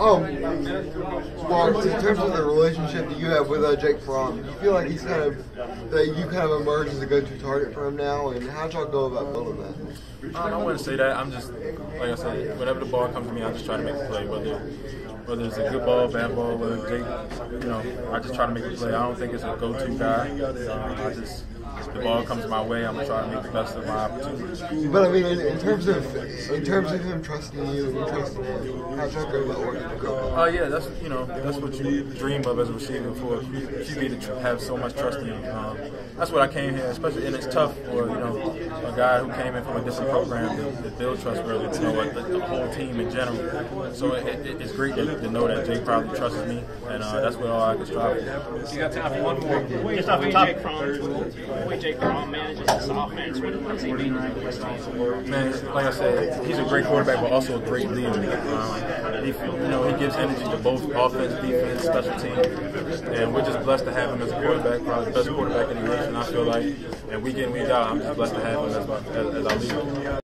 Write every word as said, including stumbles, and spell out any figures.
Um, well, in terms of the relationship that you have with uh, Jake Fromm, do you feel like he's kind of, that you kind of emerged as a go-to target for him now, and how'd y'all go about building that? I don't want to say that. I'm just, like I said, whenever the ball comes to me, I just try to make the play, whether whether it's a good ball, bad ball, whether Jake, you know, I just try to make the play. I don't think it's a go-to guy. Uh, I just, if the ball comes my way, I'm trying to make the best of my opportunity. But I mean, in, in terms of in terms of him trusting you and you trusting him, how'd y'all go about working together? Oh uh, yeah, that's you know that's what you dream of as a receiver for Q B to tr- have so much trust in you. Um, that's what I came here, especially, and it's tough for you know a guy who came in from a different program to, to build trust really, you know, the, the whole team in general. So it, it, it's great to, to know that Jake probably trusts me, and uh, that's what all I can strive for. You got time for one more? Just off the top. The way Jake Fromm manages his offense, what does he mean to his team? Man, like I said, he's a great quarterback, but also a great leader. Um, he, you know, he gives energy to both offense, defense, special teams, and we're just blessed to have him as a quarterback, probably the best quarterback in the nation, I feel like. And week in, week out, I'm just blessed to have him as, my, as, as our leader.